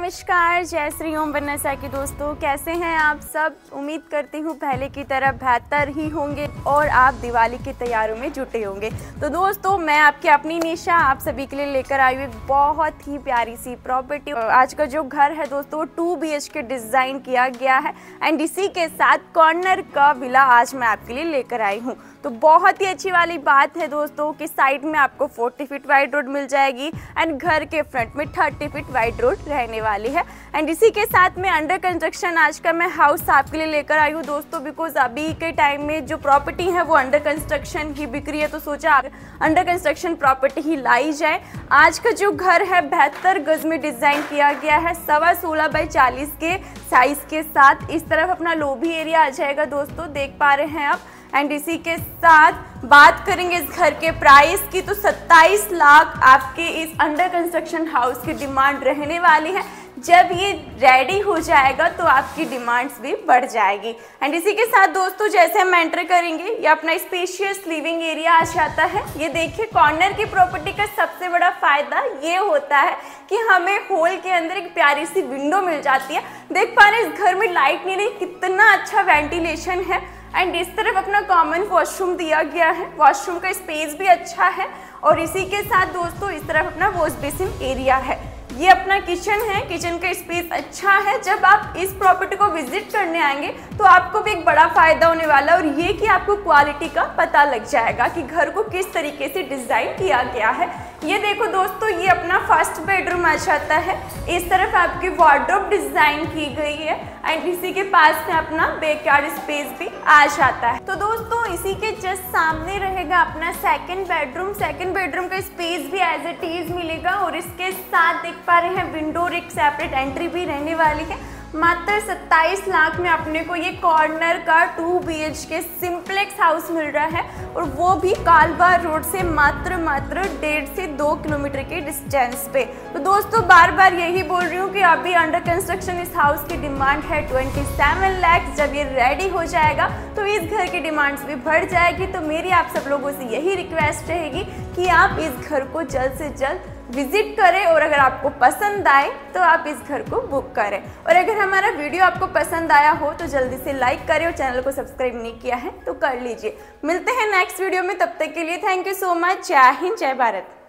नमस्कार, जय श्री ओम बनसा की दोस्तों, कैसे हैं आप सब। उम्मीद करती हूँ पहले की तरह बेहतर ही होंगे और आप दिवाली की तैयारियों में जुटे होंगे। तो दोस्तों मैं आपकी अपनी निशा आप सभी के लिए लेकर आई हूँ एक बहुत ही प्यारी सी प्रॉपर्टी। आज का जो घर है दोस्तों 2 BHK डिज़ाइन किया गया है एंड इसी के साथ कॉर्नर का विला आज मैं आपके लिए लेकर आई हूँ। तो बहुत ही अच्छी वाली बात है दोस्तों कि साइड में आपको 40 फीट वाइड रोड मिल जाएगी एंड घर के फ्रंट में 30 फीट वाइड रोड रहने वाली है। एंड इसी के साथ में अंडर कंस्ट्रक्शन आज का मैं हाउस आपके लिए लेकर आई हूँ दोस्तों, बिकॉज अभी के टाइम में जो प्रॉपर्टी है वो अंडर कंस्ट्रक्शन ही बिक रही है, तो सोचा अंडर कंस्ट्रक्शन प्रॉपर्टी ही लाई जाए। आज का जो घर है 72 गज में डिजाइन किया गया है, 16.25 बाई 40 के साइज के साथ। इस तरफ अपना लॉबी एरिया आ जाएगा दोस्तों, देख पा रहे हैं आप। एंड इसी के साथ बात करेंगे इस घर के प्राइस की, तो 27 लाख आपके इस अंडर कंस्ट्रक्शन हाउस की डिमांड रहने वाली है। जब ये रेडी हो जाएगा तो आपकी डिमांड्स भी बढ़ जाएगी। एंड इसी के साथ दोस्तों जैसे हम एंटर करेंगे ये अपना स्पेशियस लिविंग एरिया आ जाता है। ये देखिए कॉर्नर की प्रॉपर्टी का सबसे बड़ा फायदा ये होता है कि हमें हॉल के अंदर एक प्यारी सी विंडो मिल जाती है। देख पा रहे हैं इस घर में लाइट नहीं रही, कितना अच्छा वेंटिलेशन है। एंड इस तरफ अपना कॉमन वॉशरूम दिया गया है, वॉशरूम का स्पेस भी अच्छा है। और इसी के साथ दोस्तों इस तरफ अपना वॉश बेसिन एरिया है। ये अपना किचन है, किचन का स्पेस अच्छा है। जब आप इस प्रॉपर्टी को विजिट करने आएंगे तो आपको भी एक बड़ा फायदा होने वाला है और ये कि आपको क्वालिटी का पता लग जाएगा कि घर को किस तरीके से डिजाइन किया गया है। ये देखो दोस्तों ये अपना फर्स्ट बेडरूम आ जाता है। इस तरफ आपकी वार्डरोब डिजाइन की गई है एंड इसी के पास में अपना बैकयार्ड स्पेस भी आ जाता है। तो दोस्तों इसी के जस्ट सामने रहेगा अपना सेकंड बेडरूम। सेकंड बेडरूम का स्पेस भी एज इट इज मिलेगा और इसके साथ देख पा रहे हैं विंडो और एक सेपरेट एंट्री भी रहने वाली है। मात्र 27 लाख में अपने को ये कॉर्नर का 2 BHK सिंप्लेक्स हाउस मिल रहा है और वो भी कालबार रोड से मात्र 1.5 से 2 किलोमीटर के डिस्टेंस पे। तो दोस्तों बार बार यही बोल रही हूँ कि अभी अंडर कंस्ट्रक्शन इस हाउस की डिमांड है 27 लाख। जब ये रेडी हो जाएगा तो इस घर की डिमांड्स भी बढ़ जाएगी। तो मेरी आप सब लोगों से यही रिक्वेस्ट रहेगी कि आप इस घर को जल्द से जल्द विजिट करें और अगर आपको पसंद आए तो आप इस घर को बुक करें। और अगर हमारा वीडियो आपको पसंद आया हो तो जल्दी से लाइक करें और चैनल को सब्सक्राइब नहीं किया है तो कर लीजिए। मिलते हैं नेक्स्ट वीडियो में, तब तक के लिए थैंक यू सो मच। जय हिंद, जय भारत।